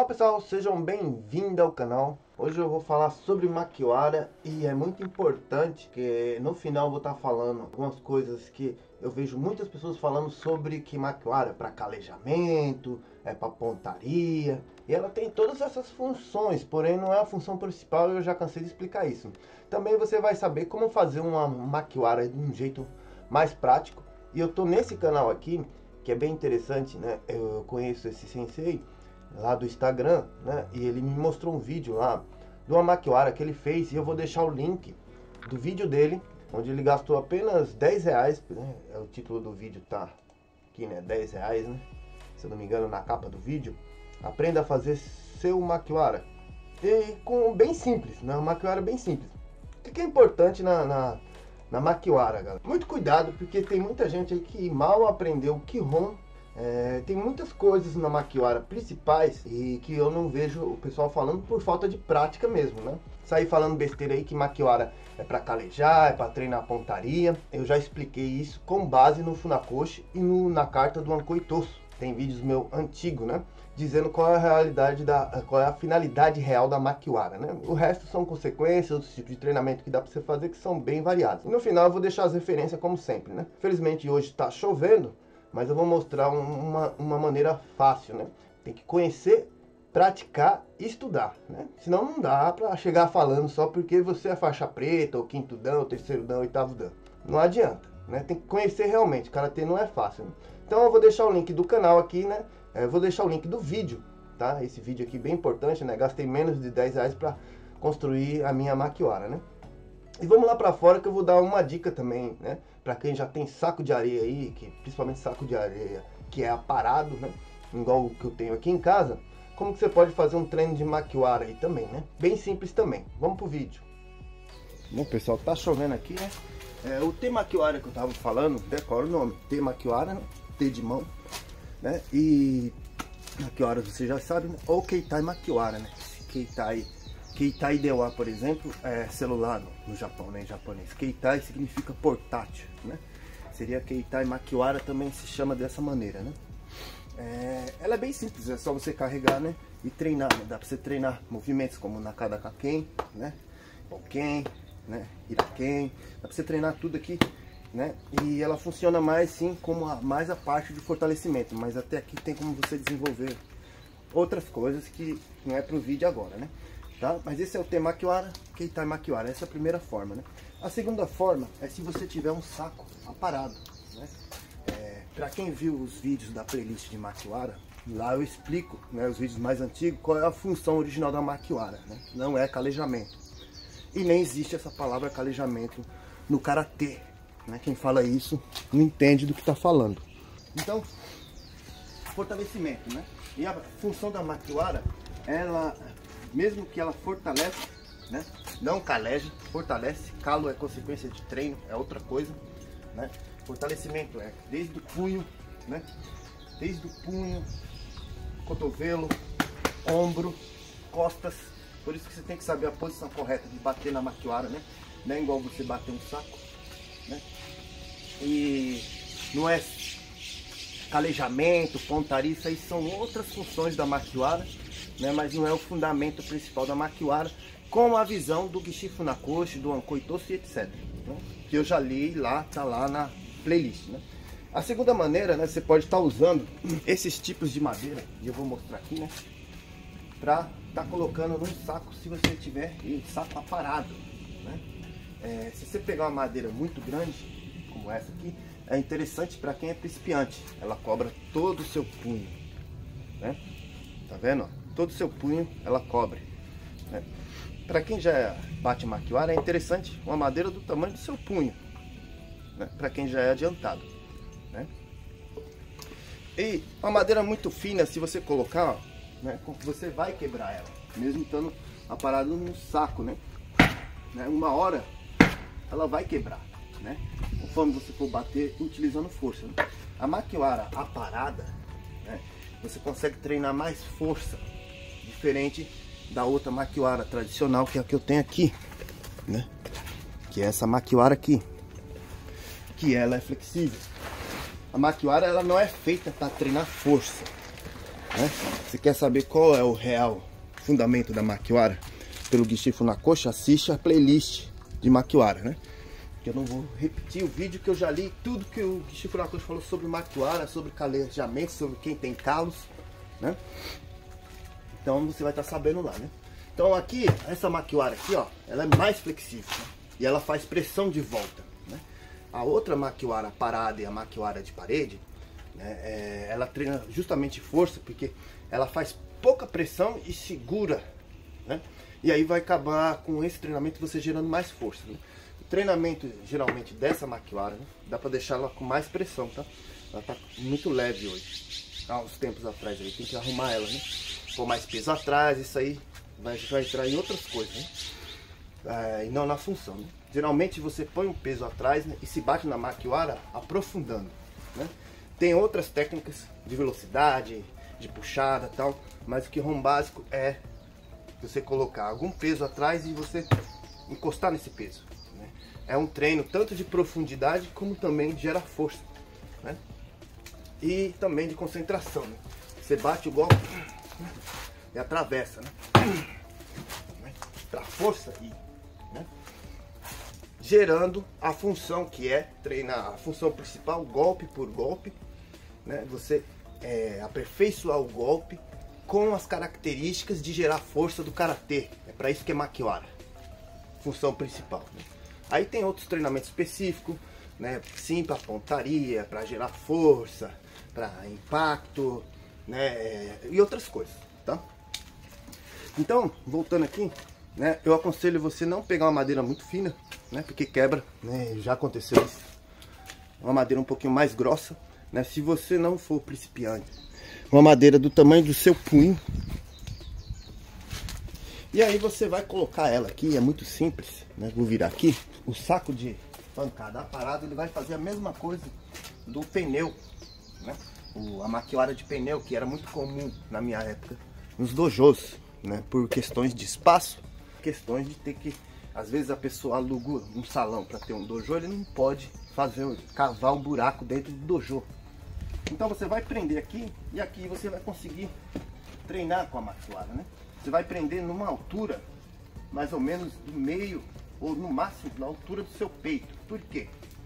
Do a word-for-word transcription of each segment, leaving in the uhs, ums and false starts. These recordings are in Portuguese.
pessoal, sejam bem-vindos ao canal. Hoje eu vou falar sobre maquiwara e é muito importante que no final eu vou estar falando algumas coisas que eu vejo muitas pessoas falando sobre que maquiwara é para calejamento, é para pontaria, e ela tem todas essas funções, porém não é a função principal e eu já cansei de explicar isso. Também você vai saber como fazer uma maquiwara de um jeito mais prático, e eu tô nesse canal aqui que é bem interessante, né? Eu conheço esse sensei lá do Instagram, né? E ele me mostrou um vídeo lá de uma maquiwara que ele fez, e eu vou deixar o link do vídeo dele, onde ele gastou apenas dez reais, né? É o título do vídeo, tá aqui, né? dez reais, né? Se eu não me engano, na capa do vídeo. Aprenda a fazer seu maquiwara. E com bem simples, né? Uma maquiwara bem simples. O que é importante na, na, na maquiwara, galera? Muito cuidado, porque tem muita gente aí que mal aprendeu o Kihon. É, tem muitas coisas na maquiwara principais e que eu não vejo o pessoal falando por falta de prática mesmo, né? Sair falando besteira aí que maquiwara é para calejar, é para treinar pontaria. Eu já expliquei isso com base no Funakoshi e no, na carta do Anko Itosu. Tem vídeos meu antigo, né? Dizendo qual é a realidade da, qual é a finalidade real da maquiwara, né? O resto são consequências, outros tipos de treinamento que dá para você fazer que são bem variados. E no final eu vou deixar as referências como sempre, né? Felizmente hoje está chovendo, mas eu vou mostrar uma, uma maneira fácil, né? Tem que conhecer, praticar e estudar, né? Senão não dá pra chegar falando só porque você é faixa preta, ou quinto dan, ou terceiro dan, ou oitavo dan. Não adianta, né? Tem que conhecer realmente, karatê não é fácil, né? Então eu vou deixar o link do canal aqui, né? Eu vou deixar o link do vídeo, tá? Esse vídeo aqui bem importante, né? Gastei menos de dez reais pra construir a minha maquiwara, né? E vamos lá pra fora que eu vou dar uma dica também, né? Pra quem já tem saco de areia aí, que, principalmente saco de areia que é aparado, né? Igual o que eu tenho aqui em casa. Como que você pode fazer um treino de maquiwara aí também, né? Bem simples também. Vamos pro vídeo. Bom, pessoal, tá chovendo aqui, né? É, o T maquiwara que eu tava falando, decora o nome. T maquiwara, né? T de mão, né? E maquiwara você já sabe, né? Ou Keitai maquiwara, né? Keitai Keitai Dewa, por exemplo, é celular no, no Japão, né, em japonês. Keitai significa portátil, né? Seria Keitai maquiwara, também se chama dessa maneira, né? É, ela é bem simples, é só você carregar, né? E treinar, né? Dá pra você treinar movimentos como Nakada Kaken, né? Boken, né? Hiraken. Dá pra você treinar tudo aqui, né? E ela funciona mais, sim, como a, mais a parte de fortalecimento. Mas até aqui tem como você desenvolver outras coisas que não é pro vídeo agora, né? Tá? Mas esse é o T maquiwara, Keitai maquiwara, essa é a primeira forma, né? A segunda forma é se você tiver um saco aparado, né? É, para quem viu os vídeos da playlist de maquiwara, lá eu explico, né, os vídeos mais antigos, qual é a função original da maquiwara, né? Não é calejamento. E nem existe essa palavra calejamento no karatê, né? Quem fala isso não entende do que está falando. Então, fortalecimento, né? E a função da maquiwara, ela, mesmo que ela fortalece, né? Não caleja, fortalece. Calo é consequência de treino, é outra coisa, né? Fortalecimento é desde o punho, né? Desde o punho, cotovelo, ombro, costas. Por isso que você tem que saber a posição correta de bater na maquiwara, né? Não é igual você bater um saco, né? E não é calejamento, pontaria, isso aí são outras funções da maquiwara, né? Mas não é o fundamento principal da maquiwara, com a visão do Gishi Funakoshi, do Anko Itosu e etcétera. Né? Que eu já li lá, tá lá na playlist, né? A segunda maneira, né? Você pode estar usando esses tipos de madeira, e eu vou mostrar aqui, né? Pra tá colocando num saco, se você tiver em saco aparado, né? É, se você pegar uma madeira muito grande, como essa aqui, é interessante para quem é principiante. Ela cobra todo o seu punho, né? Tá vendo? Ó? Todo o seu punho ela cobre, né? Para quem já bate maquiwara, é interessante uma madeira do tamanho do seu punho, né? Para quem já é adiantado, né? E uma madeira muito fina, se você colocar, ó, né, você vai quebrar ela, mesmo estando aparado no saco, né? Uma hora ela vai quebrar, né? Conforme você for bater utilizando força, né? A maquiwara aparada, né, você consegue treinar mais força, diferente da outra maquiwara tradicional, que é a que eu tenho aqui, né? Que é essa maquiwara aqui, que ela é flexível. A maquiwara ela não é feita para treinar força, né? Você quer saber qual é o real fundamento da Makiwara pelo Gishi Funakoshi, assiste a playlist de Makiwara, né? Que eu não vou repetir o vídeo, que eu já li tudo que o Gishi Funakoshi falou sobre Makiwara, sobre calejamento, sobre quem tem calos, né? Então você vai estar sabendo lá, né? Então aqui, essa Makiwara aqui, ó, ela é mais flexível, né? E ela faz pressão de volta, né? A outra Makiwara parada e a Makiwara de parede, né, é, ela treina justamente força, porque ela faz pouca pressão e segura, né? E aí vai acabar com esse treinamento você gerando mais força, né? O treinamento geralmente dessa Makiwara, né, dá para deixar ela com mais pressão, tá? Ela tá muito leve hoje. Há uns tempos atrás aí, tem que arrumar ela, né? Pôr mais peso atrás, isso aí vai, vai entrar em outras coisas, né? É, e não na função, né? Geralmente você põe um peso atrás, né, e se bate na Makiwara aprofundando, né? Tem outras técnicas de velocidade, de puxada e tal, mas o que é básico é você colocar algum peso atrás e você encostar nesse peso, né? É um treino tanto de profundidade como também gera força, né? E também de concentração, né? Você bate o golpe e atravessa, né? Para força e, né, gerando a função que é treinar a função principal, golpe por golpe, né? Você é, aperfeiçoar o golpe com as características de gerar força do karatê. É para isso que é Makiwara, função principal, né? Aí tem outros treinamentos específicos, né? Sim, para pontaria, para gerar força, para impacto, né? E outras coisas, tá? Então, voltando aqui, né? Eu aconselho você não pegar uma madeira muito fina, né? Porque quebra, né? Já aconteceu isso. Uma madeira um pouquinho mais grossa, né? Se você não for principiante, uma madeira do tamanho do seu punho. E aí você vai colocar ela aqui, é muito simples, né? Vou virar aqui. O saco de pancada parado, ele vai fazer a mesma coisa do pneu, né? O, a Makiwara de pneu, que era muito comum na minha época nos dojos, né? Por questões de espaço, questões de ter que, às vezes a pessoa aluga um salão para ter um dojo, ele não pode fazer, cavar um buraco dentro do dojo. Então você vai prender aqui e aqui você vai conseguir treinar com a Makiwara, né? Você vai prender numa altura mais ou menos do meio ou no máximo na altura do seu peito. Por quê?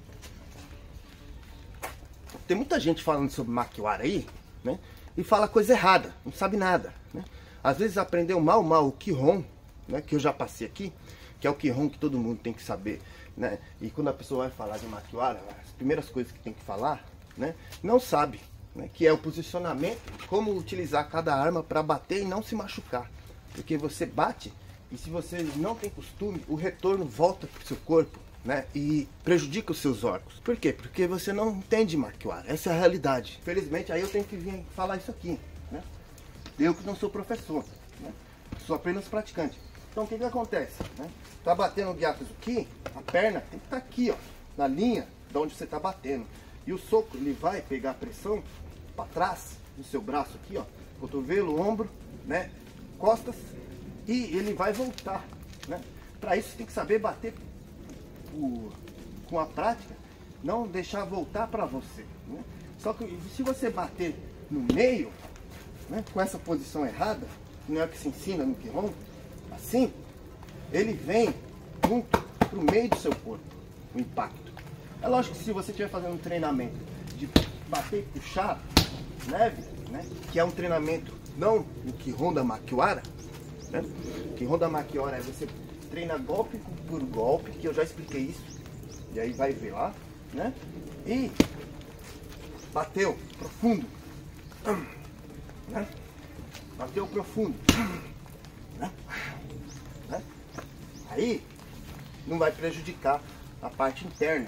Tem muita gente falando sobre Makiwara aí, né? E fala coisa errada, não sabe nada, né? Às vezes aprendeu mal mal o Kihon, né? Que eu já passei aqui, que é o Kihon que todo mundo tem que saber, né? E quando a pessoa vai falar de Makiwara, as primeiras coisas que tem que falar, né, não sabe, né, que é o posicionamento, como utilizar cada arma para bater e não se machucar, porque você bate e se você não tem costume, o retorno volta para o seu corpo, né, e prejudica os seus órgãos. Por quê? Porque você não entende Makiwara, essa é a realidade. Infelizmente aí eu tenho que vir falar isso aqui, né? Eu que não sou professor, né? Sou apenas praticante. Então o que que acontece, né? Tá batendo o Gyakuzu aqui, a perna tem que estar tá aqui, ó, na linha de onde você tá batendo. E o soco, ele vai pegar a pressão para trás do seu braço aqui, ó, cotovelo, ombro, né, costas, e ele vai voltar, né? Para isso você tem que saber bater o, com a prática, não deixar voltar para você, né? Só que se você bater no meio, né, com essa posição errada, não é o que se ensina no Kihon, assim, ele vem junto pro meio do seu corpo, o impacto. É lógico que se você estiver fazendo um treinamento de bater e puxar leve, né, que é um treinamento não o Kihon da Makiwara, né? O Kihon da Makiwara é você treina golpe por golpe, que eu já expliquei isso, e aí vai ver lá, né? E bateu profundo, né? Bateu profundo, né? Né? Aí não vai prejudicar a parte interna.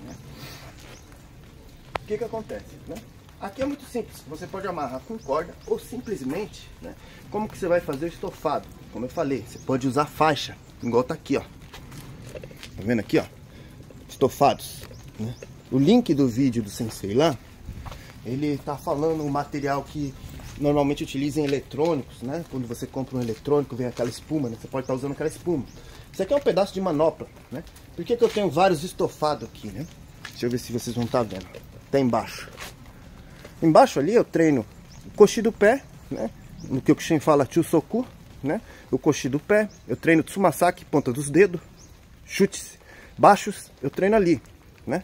O que que acontece, né? Aqui é muito simples, você pode amarrar com corda ou simplesmente, né? Como que você vai fazer o estofado? Como eu falei, você pode usar faixa, igual tá aqui, ó. Tá vendo aqui, ó? Estofados, né? O link do vídeo do sensei lá, ele tá falando o material que normalmente utiliza em eletrônicos, né? Quando você compra um eletrônico, vem aquela espuma, né? Você pode estar usando aquela espuma. Isso aqui é um pedaço de manopla, né? Por que que eu tenho vários estofados aqui, né? Deixa eu ver se vocês vão estar vendo. Tá embaixo. Embaixo ali eu treino o coxi do pé, né? No que o Kyokushin fala Chusoku, né? O koshi do pé, eu treino Tsumasaki, ponta dos dedos, chutes baixos, eu treino ali, né?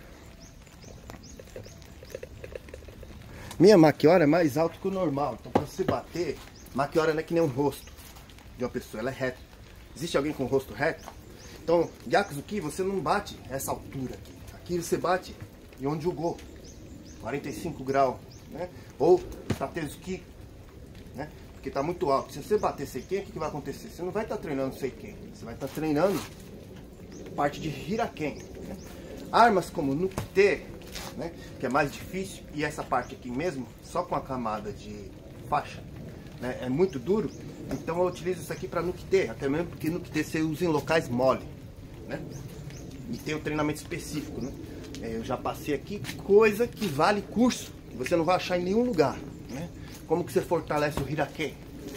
Minha Makiwara é mais alta que o normal, então para você bater, Makiwara não é que nem um rosto de uma pessoa, ela é reta. Existe alguém com o rosto reto? Então, Gyakuzuki, você não bate essa altura aqui. Aqui você bate em onde jogou, quarenta e cinco graus, né? Ou Tatezuki, né? Porque está muito alto. Se você bater Seiken, o que, que vai acontecer? Você não vai estar tá treinando Seiken, você vai estar tá treinando parte de Hiraken, né? Armas como Nukite, né? Que é mais difícil, e essa parte aqui mesmo, só com a camada de faixa, né? É muito duro. Então eu utilizo isso aqui para Nukite, até mesmo porque Nukite você usa em locais mole, né? E tem um treinamento específico, né? Eu já passei aqui coisa que vale curso, que você não vai achar em nenhum lugar, né? Como que você fortalece o Hiraken,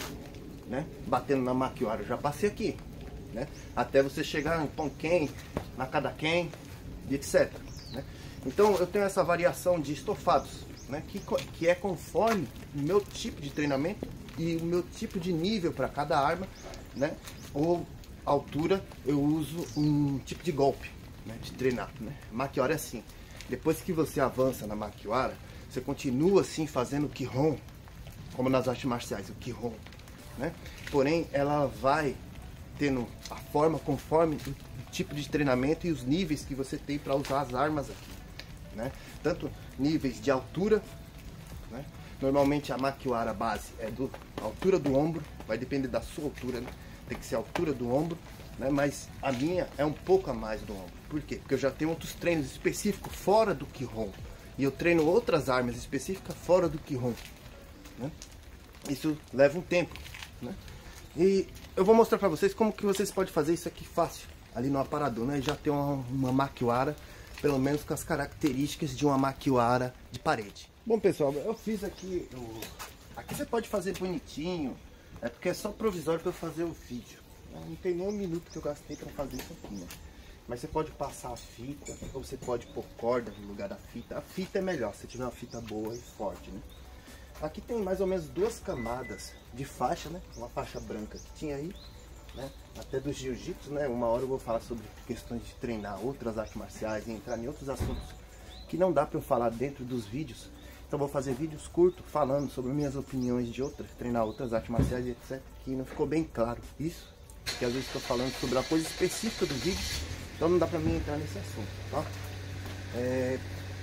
né? Batendo na Makiwara, eu já passei aqui, né? Até você chegar em Ponken, Nakadaken, e etcétera, né? Então eu tenho essa variação de estofados, né? Que, que é conforme o meu tipo de treinamento e o meu tipo de nível para cada arma, né? Ou altura, eu uso um tipo de golpe, né? De treinar, né? Makiwara é assim. Depois que você avança na Makiwara, você continua assim fazendo o Kihon, como nas artes marciais, o Kihon, né? Porém, ela vai tendo a forma conforme o tipo de treinamento e os níveis que você tem para usar as armas aqui, né? Tanto níveis de altura, né? Normalmente a Makiwara base é do altura do ombro, vai depender da sua altura, né? Tem que ser a altura do ombro, né? Mas a minha é um pouco a mais do ombro. Por quê? Porque eu já tenho outros treinos específicos fora do Kihon. E eu treino outras armas específicas fora do Kihon, né? Isso leva um tempo, né? E eu vou mostrar para vocês como que vocês podem fazer isso aqui fácil, ali no aparador, né? Já tem uma, uma Makiwara, pelo menos com as características de uma Makiwara de parede. Bom, pessoal, eu fiz aqui, eu... aqui você pode fazer bonitinho, é porque é só provisório para eu fazer o vídeo. Não tem nem um minuto que eu gastei para fazer isso aqui, né? Mas você pode passar a fita, ou você pode pôr corda no lugar da fita. A fita é melhor, se tiver uma fita boa e forte, né? Aqui tem mais ou menos duas camadas de faixa, né? Uma faixa branca que tinha aí, né? Até do jiu-jitsu, né? Uma hora eu vou falar sobre questões de treinar outras artes marciais e entrar em outros assuntos que não dá para eu falar dentro dos vídeos. Então vou fazer vídeos curtos falando sobre minhas opiniões de outras, treinar outras artes marciais e etcétera. Que não ficou bem claro isso, porque às vezes estou falando sobre uma coisa específica do vídeo, então não dá para mim entrar nesse assunto, tá? É...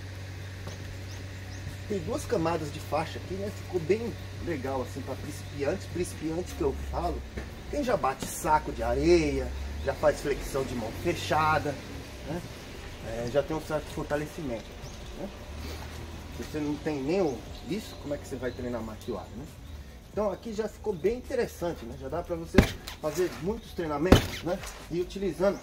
Tem duas camadas de faixa aqui, né? Ficou bem legal assim para principiantes. Principiantes que eu falo, quem já bate saco de areia, já faz flexão de mão fechada, né? É, já tem um certo fortalecimento, né? Se você não tem nem isso, como é que você vai treinar Makiwara, né? Então aqui já ficou bem interessante, né? Já dá para você fazer muitos treinamentos, né? E utilizando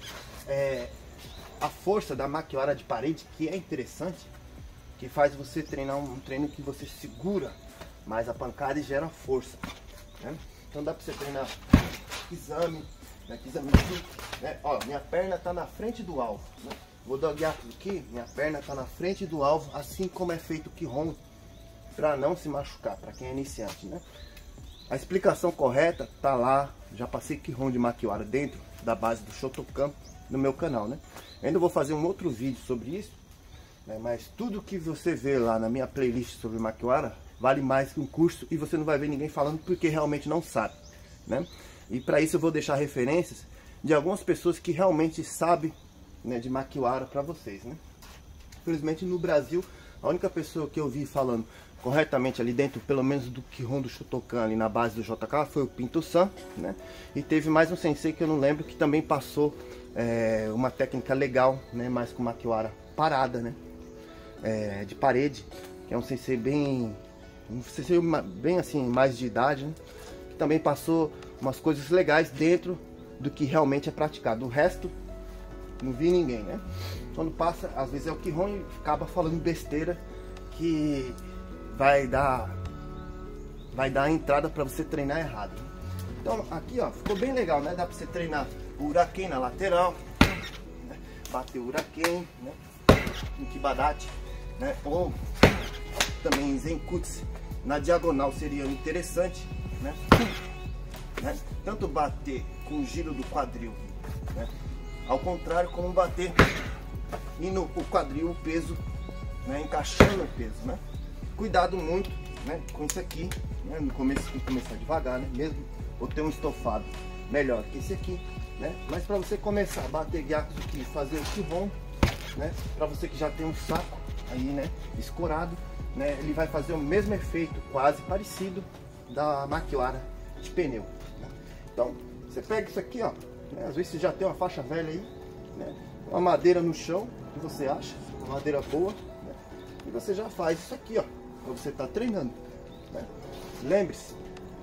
é, a força da Makiwara de parede, que é interessante, que faz você treinar um treino que você segura mais a pancada e gera força, né? Então dá para você treinar exame, né? Exame aqui, né? Ó, minha perna tá na frente do alvo, né? Vou dar aqui, minha perna tá na frente do alvo, assim como é feito o Kihon, para não se machucar, para quem é iniciante, né? A explicação correta tá lá, já passei Kihon de Makiwara dentro da base do Shotokan no meu canal, né? Eu ainda vou fazer um outro vídeo sobre isso, né? Mas tudo que você vê lá na minha playlist sobre Makiwara vale mais que um curso e você não vai ver ninguém falando porque realmente não sabe, né? E para isso eu vou deixar referências de algumas pessoas que realmente sabem, né, de Makiwara para vocês, né? Infelizmente no Brasil a única pessoa que eu vi falando corretamente ali dentro, pelo menos do Kihon do Shotokan ali na base do J K, foi o Pinto-san, né? E teve mais um sensei que eu não lembro que também passou é, uma técnica legal, né? Mais com Makiwara parada, né? É, de parede, que é um sensei bem, um sensei bem assim, mais de idade, né? Que também passou umas coisas legais dentro do que realmente é praticado. O resto não vi ninguém, né? Quando passa, às vezes é o Kihon e acaba falando besteira que vai dar vai dar a entrada para você treinar errado, né? Então aqui, ó, ficou bem legal, né? Dá para você treinar o Uraken na lateral, né? Bater o Uraken, né? Em Kibadachi, né? Ou também Zenkutsu na diagonal seria interessante, né? Né? Tanto bater com o giro do quadril, né? Ao contrário, como bater e no o quadril o peso, né? Encaixando o peso, né? Cuidado muito, né? Com isso aqui, né? No começo tem que começar devagar, né? Mesmo ou ter um estofado melhor que esse aqui, né? Mas para você começar a bater gyakso aqui, fazer o kihon, né? Para você que já tem um saco aí, né? Escorado, né? Ele vai fazer o mesmo efeito, quase parecido da Makiwara de pneu. Né? Então, você pega isso aqui, ó. Né? Às vezes você já tem uma faixa velha aí, né? Uma madeira no chão, que você acha, uma madeira boa, né? E você já faz isso aqui, ó. Pra você estar tá treinando. Né? Lembre-se,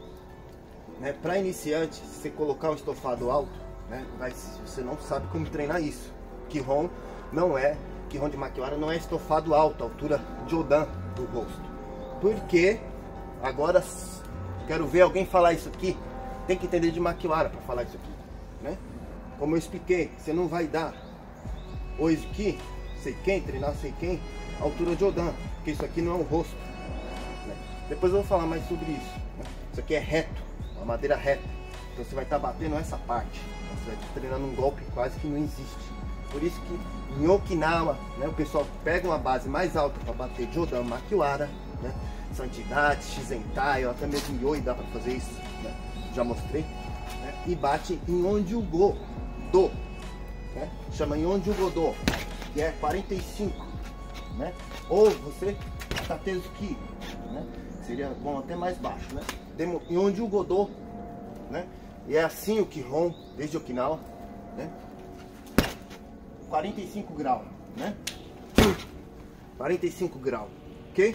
né? Para iniciante, se você colocar um estofado alto, né? Vai, você não sabe como treinar isso. Kihon não é, Kihon de Makiwara não é estofado alto, altura Jodan do rosto. Porque agora quero ver alguém falar isso aqui. Tem que entender de Makiwara para falar isso aqui, né? Como eu expliquei, você não vai dar hoje aqui, sei quem, treinar sei quem, altura Jodan, porque isso aqui não é um rosto. Né? Depois eu vou falar mais sobre isso. Né? Isso aqui é reto, uma madeira reta. Então você vai estar tá batendo essa parte. Você vai estar treinando um golpe quase que não existe. Por isso que em Okinawa, né, o pessoal pega uma base mais alta para bater Jodan, Makiwara, né, Santidade, Shizentai, ou até mesmo Yoi dá para fazer isso, né, já mostrei, né, e bate em Onjugo do, né, chama em Onjugo, que é quarenta e cinco, né, ou você Tatezuki, né, seria bom até mais baixo, né, em Onjugo, né, e é assim o Kihon desde Okinawa, né, quarenta e cinco graus, né? quarenta e cinco graus, ok?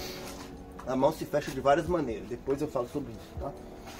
A mão se fecha de várias maneiras, depois eu falo sobre isso, tá?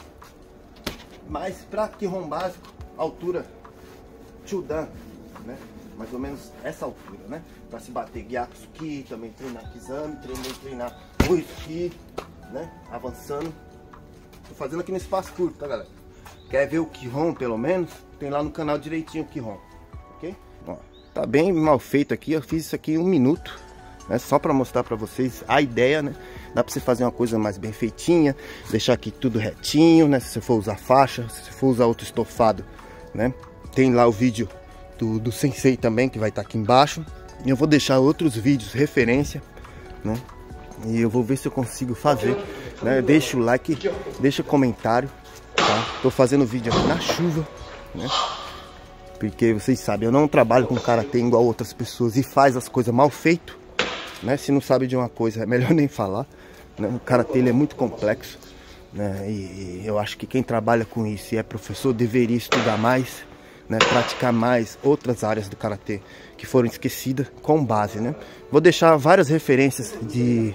Mas para Kihon básico, altura Chudan, né? Mais ou menos essa altura, né? Para se bater Gyaksuki, também treinar Kizami, também treinar Uisuki, né? Avançando. Tô fazendo aqui no espaço curto, tá, galera? Quer ver o Kihon, pelo menos? Tem lá no canal direitinho o Kihon, ok? Ó, tá bem mal feito aqui, eu fiz isso aqui em um minuto, né? Só para mostrar para vocês a ideia, né? Dá para você fazer uma coisa mais bem feitinha, deixar aqui tudo retinho, né? Se você for usar faixa, se você for usar outro estofado, né? Tem lá o vídeo do, do Sensei também, que vai estar tá aqui embaixo. E eu vou deixar outros vídeos referência, né? E eu vou ver se eu consigo fazer, né? Deixa o like, deixa o comentário, tá? Tô fazendo vídeo aqui na chuva, né? Porque vocês sabem, eu não trabalho com karatê igual outras pessoas e faz as coisas mal feito, né? Se não sabe de uma coisa, é melhor nem falar, né? O karatê ele é muito complexo, né? E, e eu acho que quem trabalha com isso e é professor deveria estudar mais, né? Praticar mais outras áreas do karatê que foram esquecidas com base, né? Vou deixar várias referências de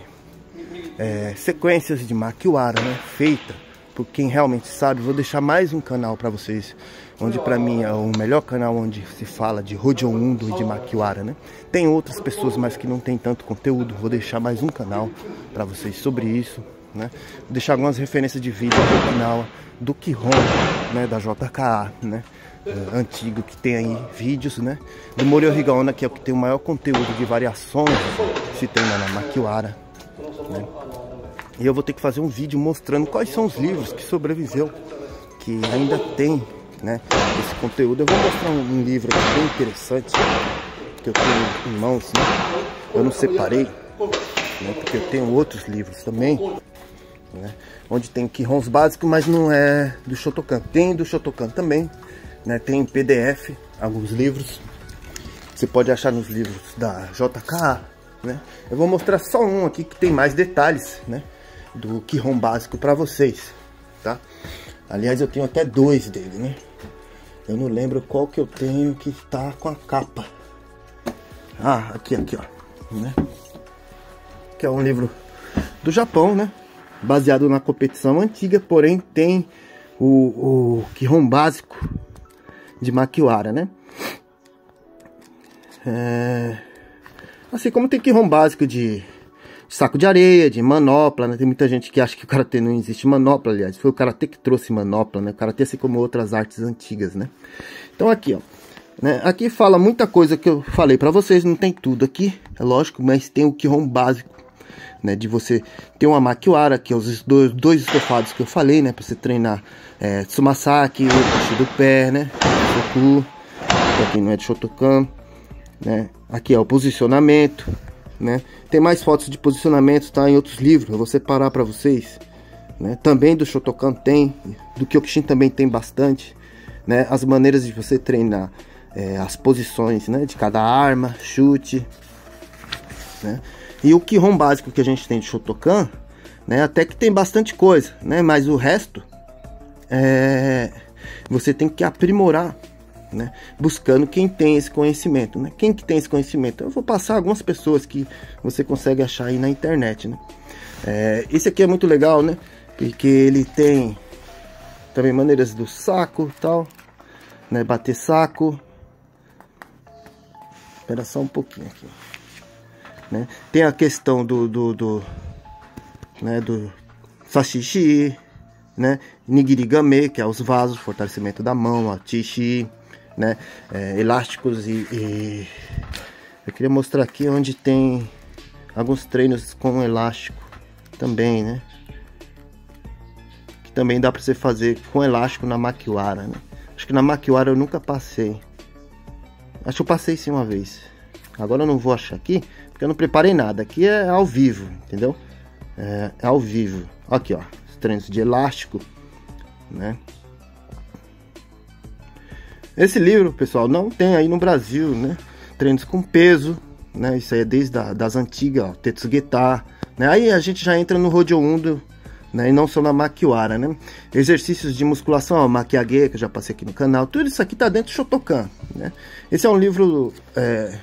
é, sequências de Makiwara, né? Feita por quem realmente sabe. Vou deixar mais um canal para vocês, onde para mim é o melhor canal onde se fala de Hojo Undo e de Makiwara, né? Tem outras pessoas, mas que não tem tanto conteúdo. Vou deixar mais um canal para vocês sobre isso, né? Vou deixar algumas referências de vídeo do Okinawa, do Kihon, né? Da J K A, né? Uh, antigo, que tem aí vídeos, né? Do Morihiro Higaonna, que é o que tem o maior conteúdo de variações que se treina na Makiwara, né? E eu vou ter que fazer um vídeo mostrando quais são os livros que sobreviveu, que ainda tem, né, esse conteúdo. Eu vou mostrar um, um livro aqui bem interessante, que eu tenho em mãos, né? Eu não separei, né, porque eu tenho outros livros também, né, onde tem Kihons básicos, mas não é do Shotokan. Tem do Shotokan também, né, tem em P D F alguns livros, você pode achar nos livros da J K A, né? Eu vou mostrar só um aqui que tem mais detalhes, né, do Kihon básico para vocês, tá? Aliás, eu tenho até dois dele, né? Eu não lembro qual que eu tenho que tá com a capa. Ah, aqui, aqui, ó, né? Que é um livro do Japão, né? Baseado na competição antiga, porém tem o, o Kihon básico de Makiwara, né? É... Assim como tem Kihon básico de saco de areia, de manopla, né? Tem muita gente que acha que o karatê não existe manopla, aliás, foi o karatê que trouxe manopla, né? O karatê, assim como outras artes antigas, né? Então aqui, ó, né? Aqui fala muita coisa que eu falei pra vocês, não tem tudo aqui, é lógico, mas tem o Kihon básico, né, de você ter uma makiwara, que é os dois, dois estofados que eu falei, né, para você treinar é, Tsumasaki, o push do pé, né, Shoku, pra quem não é de Shotokan, né, aqui é o posicionamento, né, tem mais fotos de posicionamento, tá, em outros livros, eu vou separar para vocês, né, também do Shotokan tem, do Kyokushin também tem bastante, né, as maneiras de você treinar é, as posições, né, de cada arma, chute, né? E o Kihon básico que a gente tem de Shotokan, né, até que tem bastante coisa, né, mas o resto é, você tem que aprimorar, né, buscando quem tem esse conhecimento, né? Quem que tem esse conhecimento? Eu vou passar algumas pessoas que você consegue achar aí na internet, né? É, esse aqui é muito legal, né, porque ele tem também maneiras do saco, tal, né, bater saco. Espera só um pouquinho aqui. Né? Tem a questão do do, do, né, do sashishi, né, nigirigame, que é os vasos, fortalecimento da mão, a tishi, né, é, elásticos e, e eu queria mostrar aqui onde tem alguns treinos com elástico também, né, que também dá para você fazer com elástico na makiwara, né? Acho que na makiwara eu nunca passei, acho que eu passei sim uma vez, agora eu não vou achar aqui porque eu não preparei nada, aqui é ao vivo, entendeu? É, é ao vivo. Aqui, ó, os treinos de elástico, né? Esse livro, pessoal, não tem aí no Brasil, né? Treinos com peso, né? Isso aí é desde a, das antigas, ó, Tetsugeta, né? Aí a gente já entra no Rojo Undo, né? E não só na makiwara, né? Exercícios de musculação, ó, Makiage, que eu já passei aqui no canal, tudo isso aqui tá dentro do Shotokan, né? Esse é um livro... É,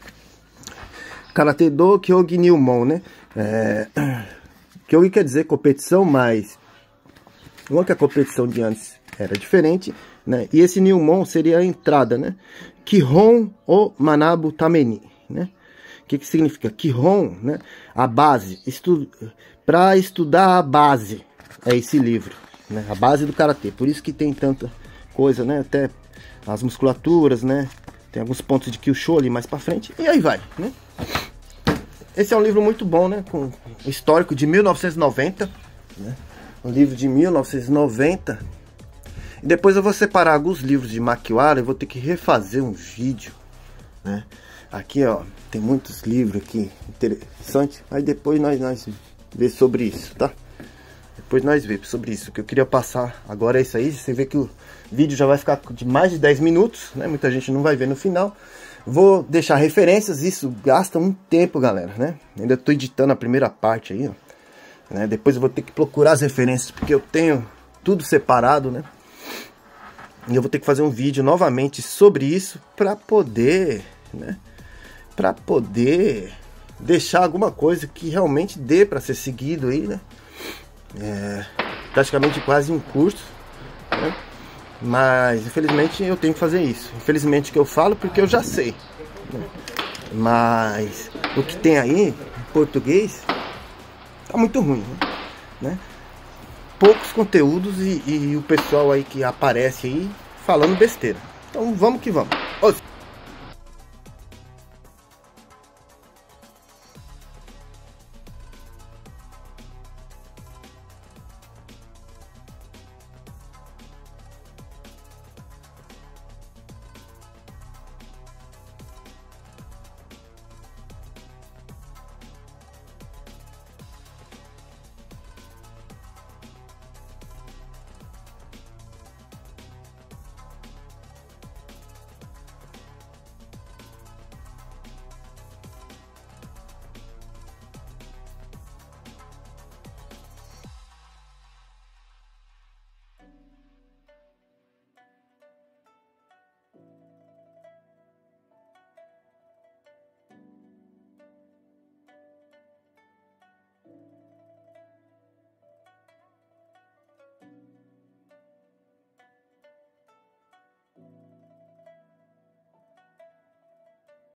Karate do Kyogi Nyumon, né? É, Kyogi quer dizer competição, mas uma que a competição de antes era diferente, né? E esse Nyumon seria a entrada, né? Kihon o Manabu Tameni, né? O que que significa? Kihon, né? A base, estu... para estudar a base, é esse livro, né? A base do Karatê, por isso que tem tanta coisa, né? Até as musculaturas, né? Tem alguns pontos de Kyushu ali mais pra frente, e aí vai, né? Esse é um livro muito bom, né? Com histórico de mil novecentos e noventa, né? Um livro de mil novecentos e noventa. E depois eu vou separar alguns livros de makiwara. Eu vou ter que refazer um vídeo, né? Aqui, ó, tem muitos livros aqui interessantes. Aí depois nós, nós vê sobre isso, tá? Depois nós vê sobre isso. O que eu queria passar agora é isso aí. Você vê que o vídeo já vai ficar de mais de dez minutos, né? Muita gente não vai ver no final. Vou deixar referências, isso gasta um tempo, galera, né? Ainda tô editando a primeira parte aí, ó, né? Depois eu vou ter que procurar as referências, porque eu tenho tudo separado, né? E eu vou ter que fazer um vídeo novamente sobre isso para poder, né? Para poder deixar alguma coisa que realmente dê para ser seguido aí, né? É, praticamente quase um curso, né? Mas infelizmente eu tenho que fazer isso. Infelizmente que eu falo porque eu já sei, né? Mas o que tem aí em português tá muito ruim, né? Poucos conteúdos e, e o pessoal aí que aparece aí falando besteira. Então vamos que vamos. Ô,